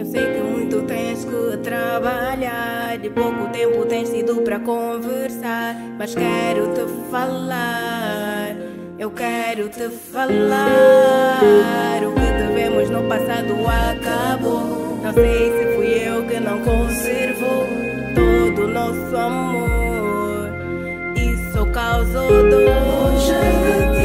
sei que muito tens que trabalhar e pouco tempo tens tido para conversar, mas quero te falar, eu quero te falar. O que tivemos no passado acabou. Não sei se fui eu que não conservou todo o nosso amor. Isso causou dor.